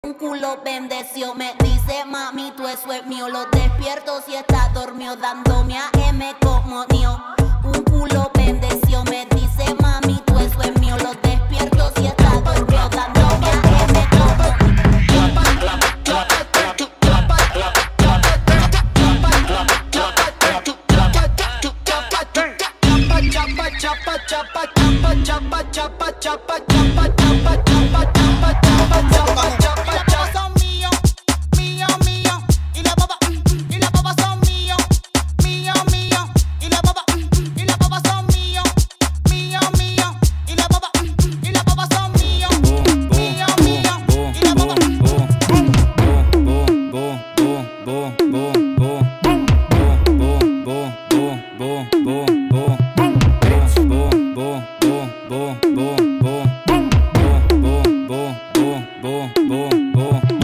Un culo bendeció, me dice mami, tú eso es mío. Lo despierto si está dormido, dándome a M como mío. Un culo bendeció, me dice mami, tú eso es mío. Lo despierto si está dormido, dándome a M como boom.